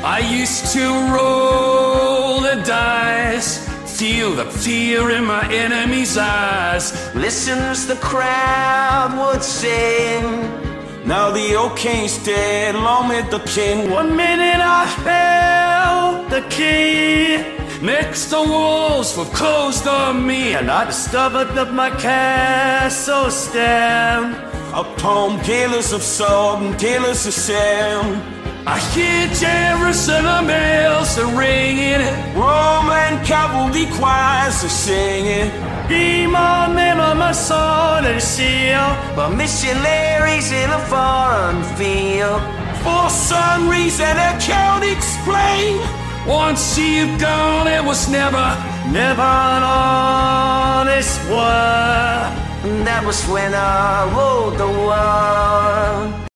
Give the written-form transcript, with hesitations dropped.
I used to roll the dice, feel the fear in my enemy's eyes. Listen as the crowd would sing. Now the old king's dead, long live the king. One minute I held the key, next the walls were closed on me, and I discovered that my castle stand upon pillars of salt and pillars of sand. I hear Jerusalem bells are ringing, Roman cavalry choirs are singing. Be my name on my sword and shield, but missionaries in a foreign field. For some reason I can't explain, once you've gone, it was never an honest war. That was when I ruled the world.